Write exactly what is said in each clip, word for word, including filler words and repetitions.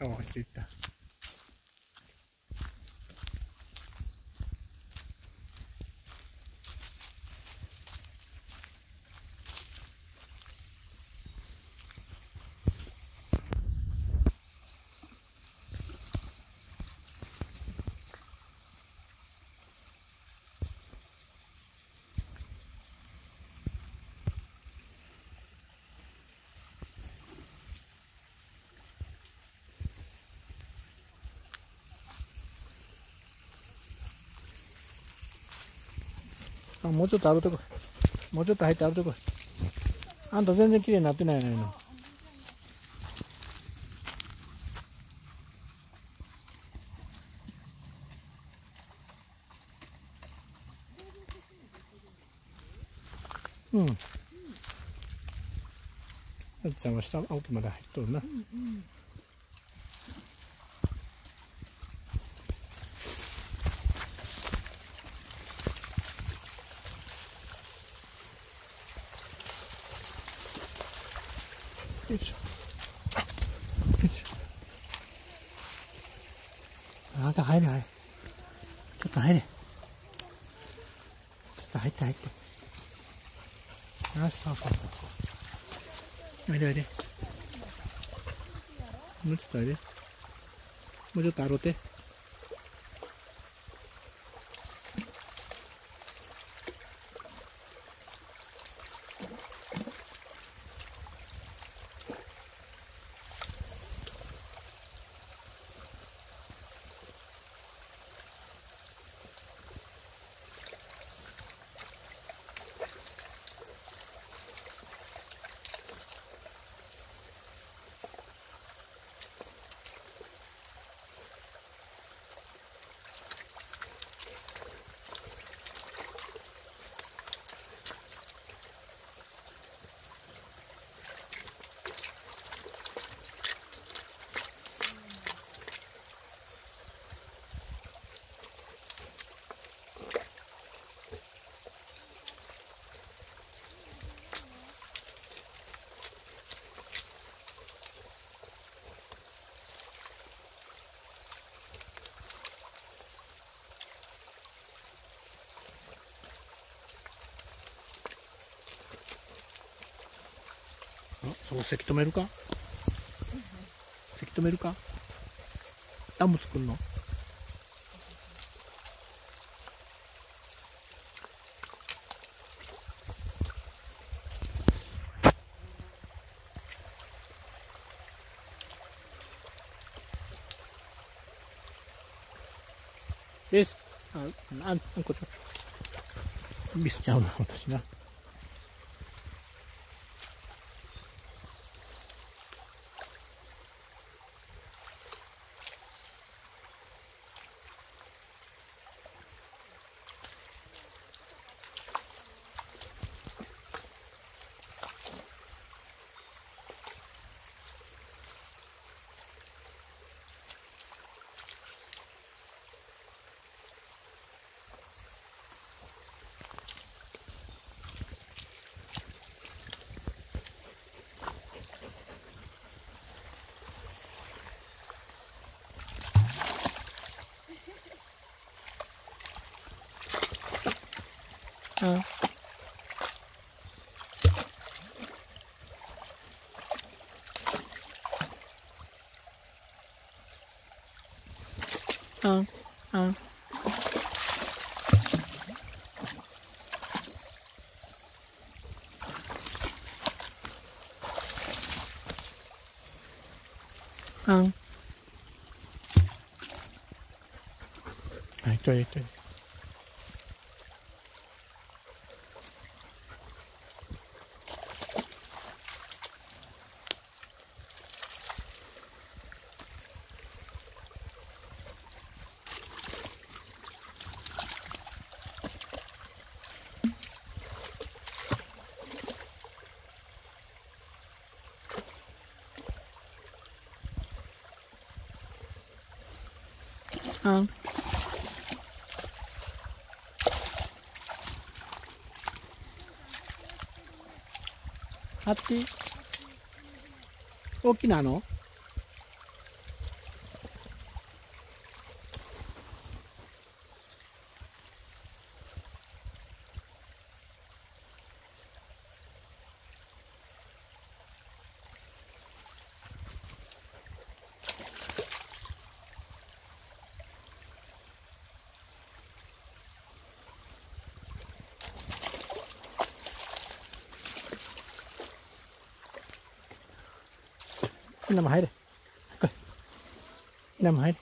川入っていった。あ、もうちょっと歩いてこい。もうちょっと入って歩いてこい。あんた全然綺麗になってないのよ。うん。あつちゃんは下奥まで入っとるな。うんうん、よいしょ。よいしょ。あんた入れ入れ。ちょっと入れ。ちょっと入って入って。あ、そうそうそうそう。おいでおいで。もうちょっとおいで。もうちょっと歩いて。あ、そこせき止めるか、せき止めるか、ダム作るの。です。あ、あん、あんこちょっとミスちゃうな、私な。あ、あ、あ、あん。はい、トイレトイレ。あん。ハッピー大きなのなも入れ。来い。ひなも入れ。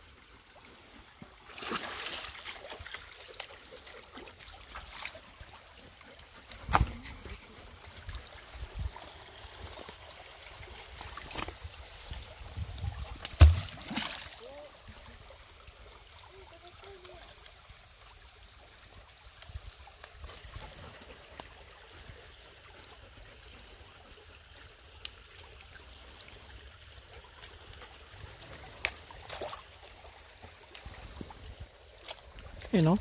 いいの？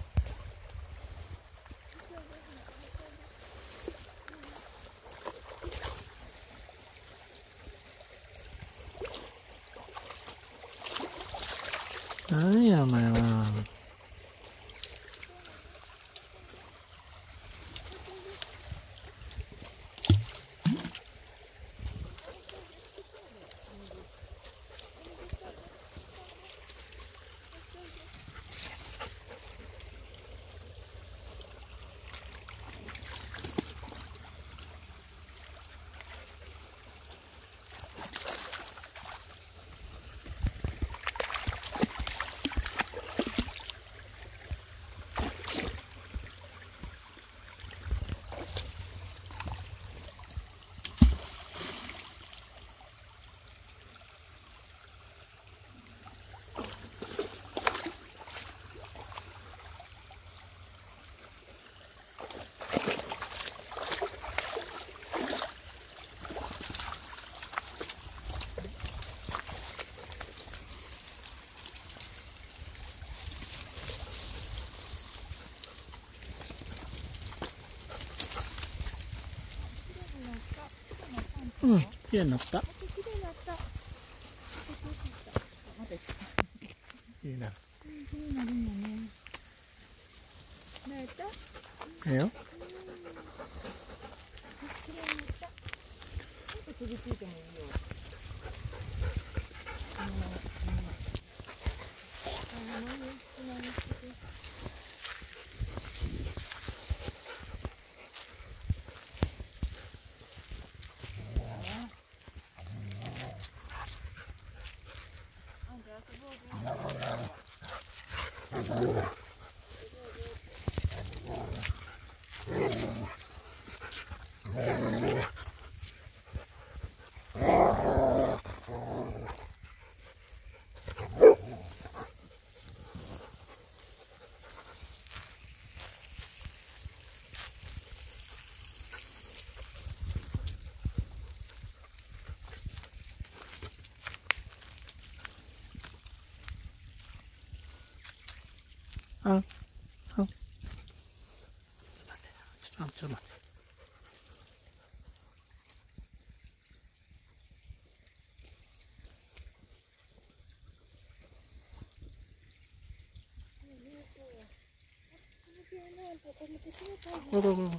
何やお前は。うん、きれいになった。きれいになった。きれいになる。きれいになるんだね。慣れた？ええよ。きれいになった。ちょっと飛びついてもいいよ。あの、うん。あの、何？何してて。あ、あ、ちょっと待って、ちょっと待って。これこれこれ。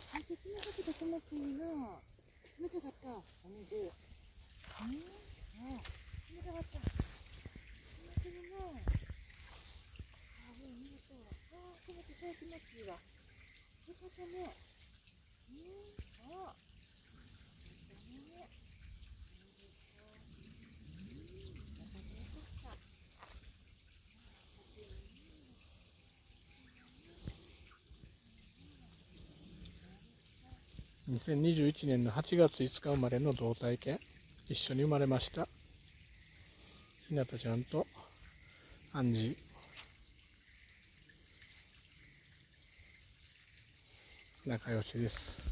にせんにじゅういちねんのはちがついつか生まれの同体犬、一緒に生まれました。ひなたちゃんとアンジー、仲良しです。